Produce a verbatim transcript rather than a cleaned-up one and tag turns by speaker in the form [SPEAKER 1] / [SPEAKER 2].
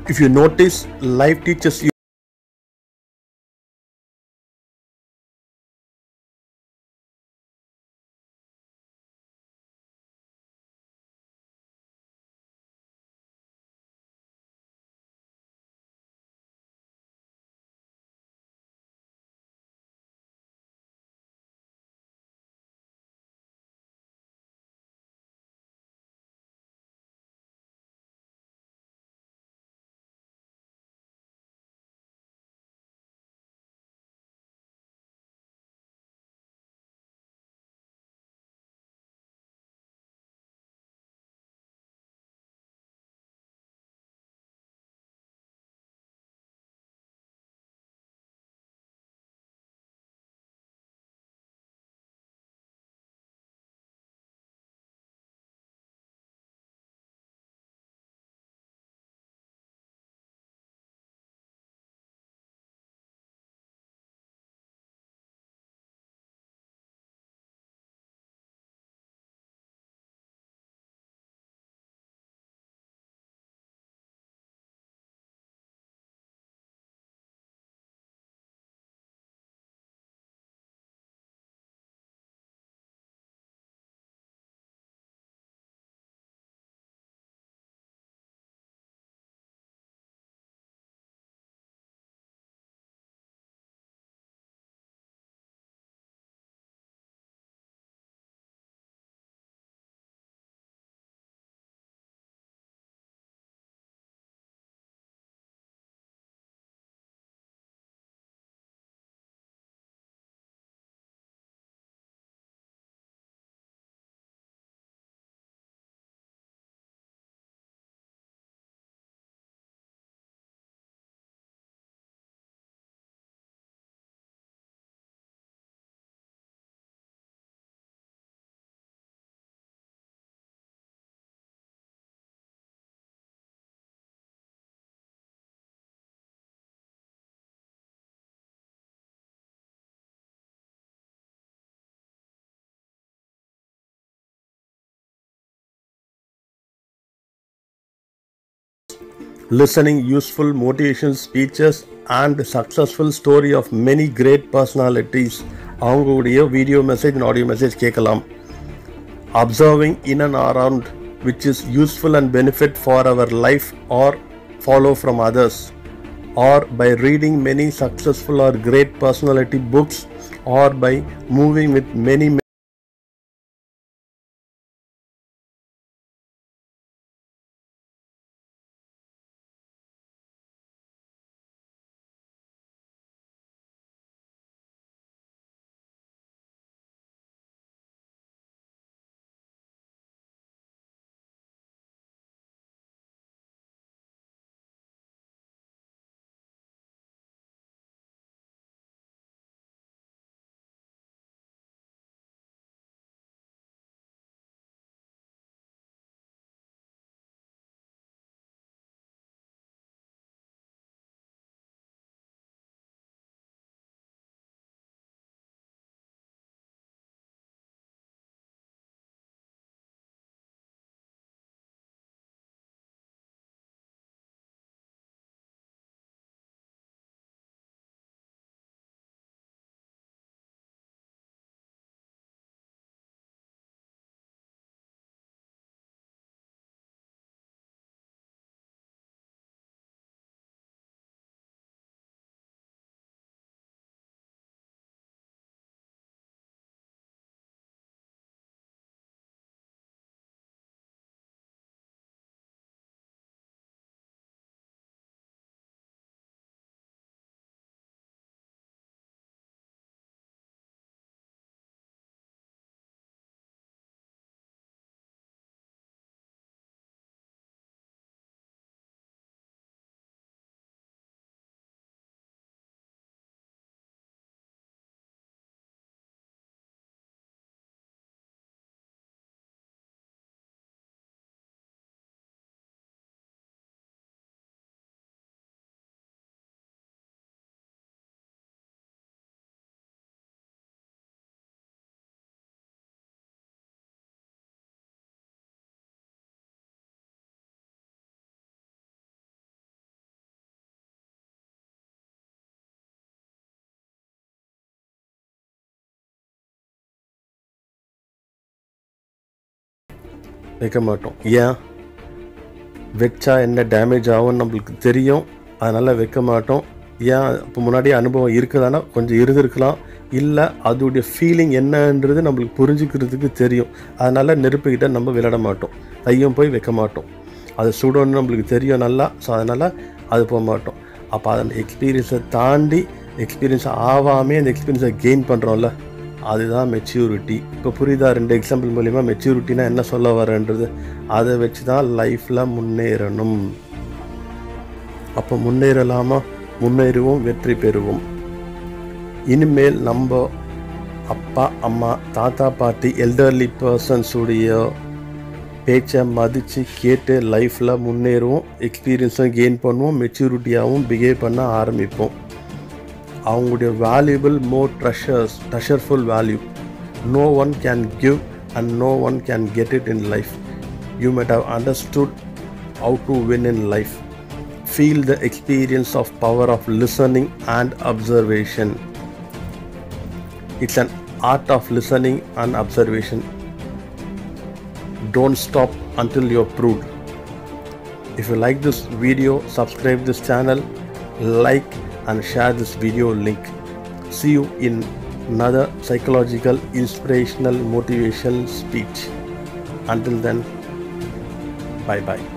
[SPEAKER 1] If you notice, life teaches you listening useful motivation speeches and successful story of many great personalities. அவங்களுடைய video message audio message கேட்கலாம். Observing in and around which is useful and benefit for our life or follow from others, or by reading many successful or great personality books, or by moving with many வைக்க மாட்டோம். ஏன்? வச்சா என்ன damage ஆகும்னு நம்மளுக்கு தெரியும், அதனால் வைக்க மாட்டோம். ஏன்? இப்போ முன்னாடியே அனுபவம் இருக்குதானா கொஞ்சம் இருந்திருக்கலாம், இல்லை அதோடைய ஃபீலிங் என்னன்றது நம்மளுக்கு புரிஞ்சுக்கிறதுக்கு தெரியும், அதனால் நெருப்புக்கிட்ட நம்ம விளையாட மாட்டோம், கையும் போய் வைக்க மாட்டோம். அது சுடணும்னு நம்மளுக்கு தெரியும் நல்லா, ஸோ அதனால் அது போக மாட்டோம். அப்போ அந்த எக்ஸ்பீரியன்ஸை தாண்டி எக்ஸ்பீரியன்ஸ் ஆகாமே அந்த எக்ஸ்பீரியன்ஸை கெயின் பண்ணுறோம்ல, அதுதான் மெச்சூரிட்டி. இப்போ புரியுதா? ரெண்டு எக்ஸாம்பிள் மூலிமா மெச்சூரிட்டினா என்ன சொல்ல வரேன்றது. அதை வச்சு தான் லைஃப்பில் முன்னேறணும். அப்போ முன்னேறலாமா? முன்னேறுவோம், வெற்றி பெறுவோம். இனிமேல் நம்ம அப்பா அம்மா தாத்தா பாட்டி எல்டர்லி பர்சன்ஸுடைய பேச்சை மதித்து கேட்டு லைஃப்பில் முன்னேறுவோம், எக்ஸ்பீரியன்ஸும் கெயின் பண்ணுவோம், மெச்சூரிட்டியாகவும் பிஹேவ் பண்ண ஆரம்பிப்போம். அவங்களுடைய valuable more treasures treasureful value no one can give and no one can get it in life. You might have understood how to win in life. Feel the experience of power of listening and observation. It's an art of listening and observation. Don't stop until you're proved. If you like this video, subscribe this channel, like and share this video link. See you in another psychological, inspirational, motivational speech. Until then, bye bye.